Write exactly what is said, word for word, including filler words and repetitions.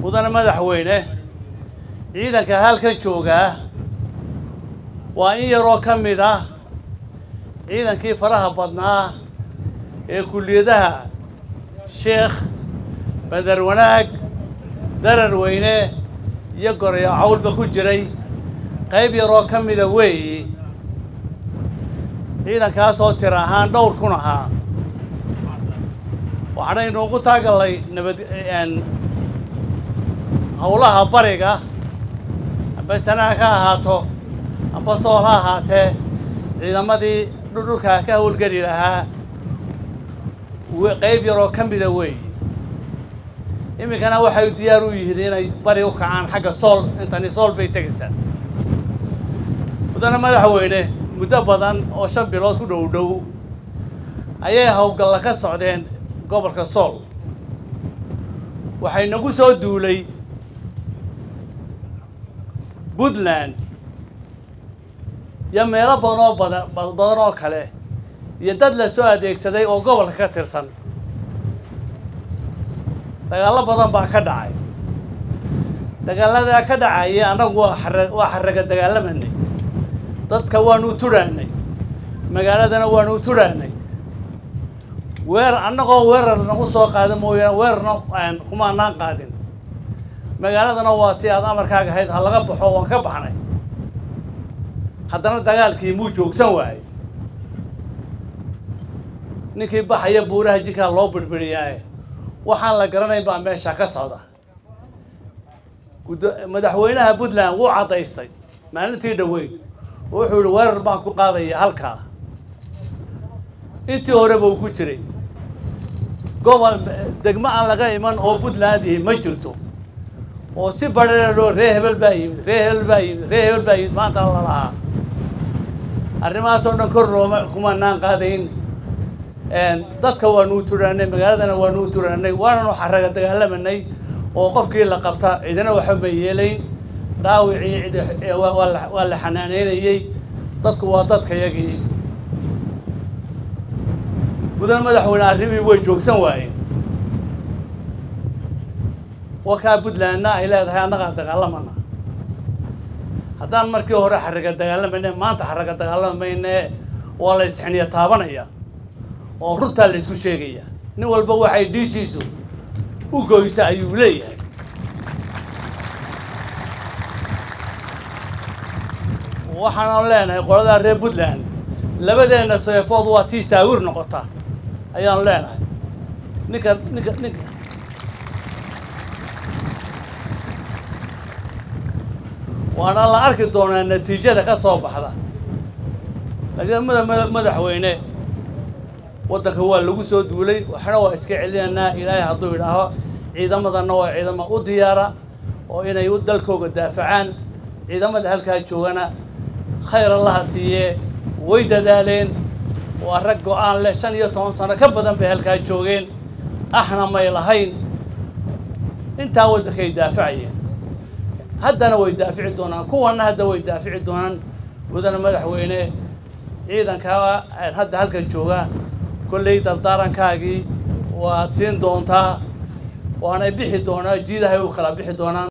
mudane madaxweyne ciidanka halkan jooga waa in yaroo ka mid ah ciidankii faraha badnaa ee kulliyadaha Sheekh Badar Wanaag darar weyne iyo gorayo cawlba ku jiray qayb yaroo ka mid ah weey ciidankaas oo tir ahaan dhowr kun ahaa waxaan inoogu taagalay nabad een hawlaha bariga amba sanaa ka ahaato amba soo ha ahaatee ciidamadii dhulka ka hawlgeli lahaa qayb yaroo ka mid ah weey iminkana waxay diyaar u yihiin inay bari u kacaan xagga sool intani sool bay tagaysaa mudane madaxweyne muddo badan oo shan bilood ku dhow dhow ayay hawlgalla ka socdeen gobolka sool waxay nagu soo duulay Puntland ya meelo badan oo badan badan oo kale iyo dad la soo adeegsaday oo gobolka ka tirsan dagaal badan baa ka dhacay dagaalada ka dhacay anagu waa xarag waa xaraga dagaalamanay dadka waanu turaanay magaaladana waanu turaanay weer anagoo weerar nagu soo qaaday mooyaan weerarna aan kuma naan qaadin magaaladana waa tii aad amarkaaga ahayd ha laga baxo waan ka baxnay haddana dagaalkii muu joogsan waayay ninkii baxaya buuraha jinka loo birbiriyay waxaan la garanayn baa meesha ka socda madaxweynaha Puntland wuu cadaystay maalintii dhaweyd wuxuu yiri weerar baan ku qaadaya halka intii hore buu ku jiray gobol degmo aan laga iman oo Puntland ma jirto oo si badheer loo reehbel baayay reehbel baayay reehbel baayay maanta la lahaa arrimahaas oo dhan kor looma kuma naan qaadayn een dadka waanu turaanay magaaladana waanu turaanay waana xaraga dagaalamanay oo qofkii la qabta cidina waxa ma yeelayn dhaawicii cid waa la xanaaneeyay dadku waa dadka yagii mudane madaxweyne arrimii way joogsan waayeen waka Puntlandna ay leedahay anaga dagaalamana haddaan markii hore xaraga dagaalamanay maanta xaraga dagaalamayna waa la isxiniya taabanaya oo runta la isku sheegaya nin walba waxay dhiishiisu u gooysa ayuu leeyahay waxaan leenahay qolada reer Puntland labadeena seefood waa tii saawir noqota ayaan leenahay ninka ninka ninka waana la arki doonaa natiijada ka soo baxda laakiin madaxweyne waddanka waa lagu soo duulay waxna waa iska celinayna ilaahay hadduu yidhaaho ciidamadana waa ciidamo u diyaara oo inay u dalkooga daafacaan ciidamada halkaa joogana khayr allaha siiye way dadaaleen waa rag go'aan leh shan iyo toban sano ka badan bay halkaa joogeen ahna may lahayn intaa waddankay daafacayeen haddana way daafici doonaan kuwana hadda way daafici doonaan mudane madaxweyne ciidanka hadda halkan jooga كلي دردارن كاجي واتين دونتا وأنا بيحي دونا جيدا هيو كلا بيحي دونا